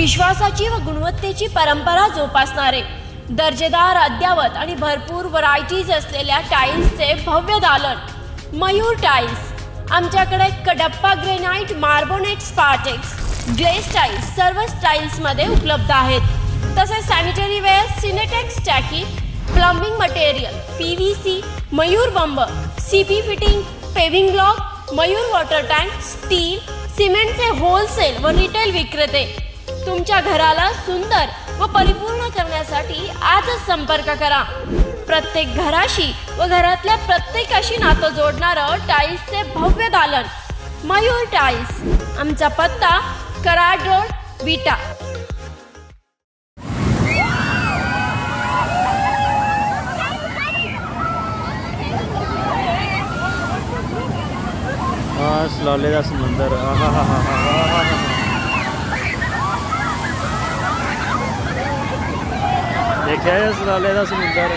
विश्वासाची व गुणवत्तेची परंपरा जोपासणारे, दर्जेदार, अद्यावत आणि भरपूर व्हरायटीज असलेल्या टाईल्सचे भव्य दालन मयूर टाईल्स। आमच्याकडे Kadappa granite, marbonite, Spartex, glaze tiles सर्व स्टाईल्समध्ये उपलब्ध आहेत। तसेच सॅनिटरी वेअर, सिनेटेक्स टाकी, प्लंबिंग मटेरियल, PVC, मयूर बंब, CP fitting, paving block, Mayur water tank, steel, सिमेंटचे होलसेल व रिटेल विक्रेते। तुमच्या घराला सुंदर व परिपूर्ण करण्यासाठी आजच संपर्क करा। प्रत्येक घराशी व घरातल्या प्रत्येकाशी नातं जोडणारं टाईल्सचे भव्य दालन मयूर टाईल्स। आमचा पत्ता कराड रोड, विटा। लालेदा समुंदर, देखा है लालेदा समुंदर।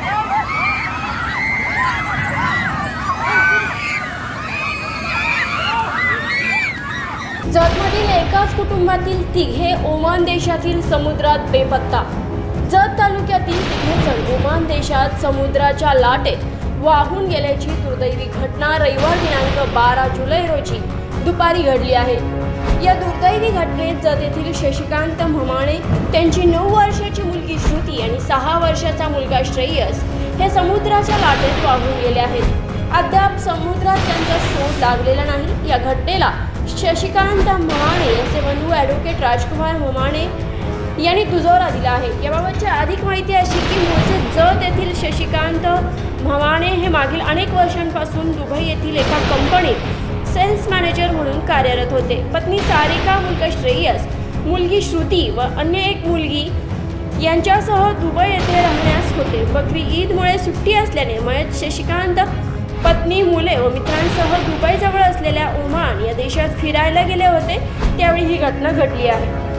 जतमधील एकाच कुटुंबातील तिघे ओमान देशातील समुद्रात बेपत्ता। जत तालुक्यातील तिघे जण ओमान देशात समुद्राच्या लाटेत वाहून गेल्याची दुर्दैवी घटना रविवार दिनांक 12 जुलै रोजी दुपारी घडली आहे। या दुर्दैवी घटनेत जत येथील शशिकांत म्हमाणे, त्यांची 9 वर्षाची मुलगी श्रुती आणि 6 वर्षाचा मुलगा श्रेयस हे समुद्राच्या लाटेत वाहून गेले आहेत। अद्याप समुद्रात त्यांचा शोध लागलेला नाही। या घटनेला शशिकांत म्हमाणे यांचे बंधू ॲडव्होकेट राजकुमार म्हमाणे यांनी दुजोरा दिला आहे। याबाबतची अधिक माहिती अशी की मूळचे जत येथील शशिकांत म्हमाणे हे मागील अनेक वर्षांपासून दुबई येथील एका कंपनीत सेल्स मॅनेजर म्हणून कार्यरत होते। पत्नी सारिका, मुलगा श्रेयस, मुलगी श्रुती व अन्य एक मुलगी यांच्यासह दुबई येथे राहण्यास होते। बकरी ईदमुळे सुट्टी असल्याने मयत शशिकांत पत्नी, मुले व मित्रांसह दुबईजवळ असलेल्या ओमान या देशात फिरायला गेले होते। त्यावेळी ही घटना घडली आहे।